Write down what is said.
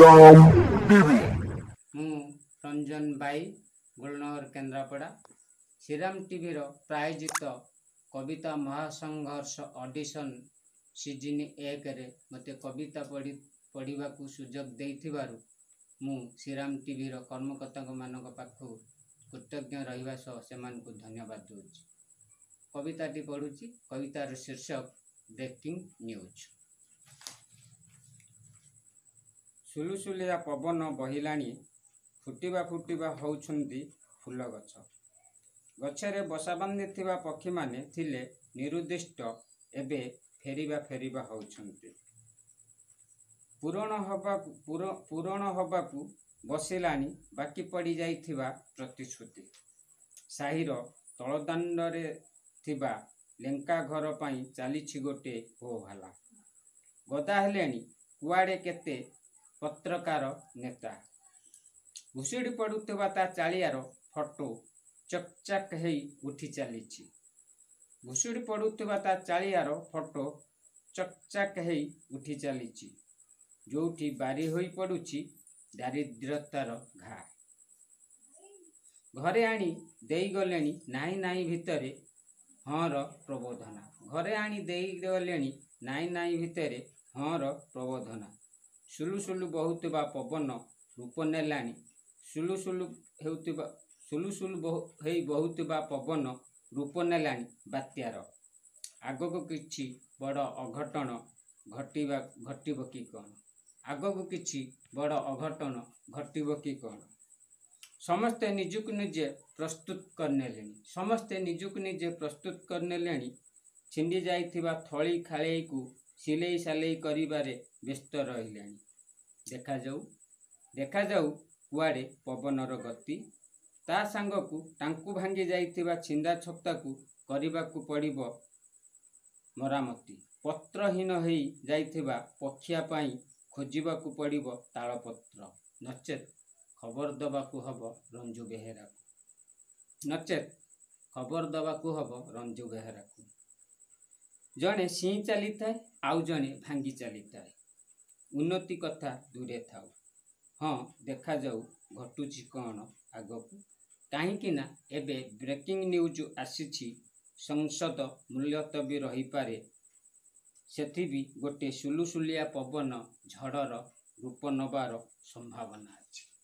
Shriram TV मु Ranjan Bai Golnagar Kendrapara Shriram TV प्रायोजित कविता महासंघर्ष ऑडिशन सीजन 1 रे मते कविता पढ़ा सुजोग देथिबारु मु श्रीराम टीवी कर्मकर्ता मानक पाखु कृतज्ञ रहिबा सह सेमानकु धन्यवाद दूची। कविताटी पढ़ुची। कवितार शीर्षक ब्रेकिंग न्यूज। सुलुसुलिया पवन बहिलाणी फुटिबा फुटिबा होउछन्ती फूल गछ। गछरे बसा बांधिथिबा पक्षी माने थिले निरुद्दिष्ट एबे फेरिबा होउछन्ती। पूरण हबाकू बसिलाणी बाकी पड़ी जाइथिबा प्रतिश्रुति। साहिर तलदांडरे थिबा लेंका घर पाई चालिछि गोटे हो भाला। गदा हेलेणी कुआडे केते पत्रकार नेता। घुषुड़ी पड़ुथिबा ता चालियार फटो चकचाक हेई उठी चलीछि। घुषुड़ी पड़ुथिबा ता चालियार फटो चकचाक हेई उठी चलीछि। जोठी बारी होई पड़ुछि दारिद्र्यतार घा। घरे आनी देई गलेनी नाई नाई भितरे हर प्रबोधना। घरे आनी देई गलेनी नाई नाई भितरे हर प्रबोधना। सुलु सुलु बहुतबा पवन रूप नेलानी। सुलु सुलु हेई बहुतबा पवन रूप नेलानी बात्यार। आगको किछि बड़ अघटन घटिब कि कौन। आगको किछि बड़ अघटन घटिब कि कौन। समस्ते निजुक निजे प्रस्तुत करनेलेनी। समस्ते निजुक निजे प्रस्तुत करनेलेनी। छिंडी जाइथिबा थली खाळेई को सिलेई सालेई करिबारे व्यस्त रहिलेनी। देखा जाऊ कुआडे पवनर गति। ता सांगकू टांकू भांगी जाइथिबा छिंदा छत्ताकू करिबाकू पड़िबो मरामती। पत्रहीन हेई जाइथिबा पक्षिया पाई खोजिबाकू पड़िबो तालपत्र। नचेत खबर दबाकू हबो रंजू बेहेराकू। नचेत खबर दबाकू हबो रंजू बेहेराकू। जणे सिंह चली थाए आउ जणे भांगी चली थाए। उन्नति कथा दूरे थाउ। हाँ देखा जाऊ घटुची कौन आगकू। काहींकि ना एबे ब्रेकिंग न्यूज आसीछि। संसद मुलतवी रही पारे। सेठी भी गोटे सुलुसुलिया पवन झड़र रूप नबार संभावना अछि।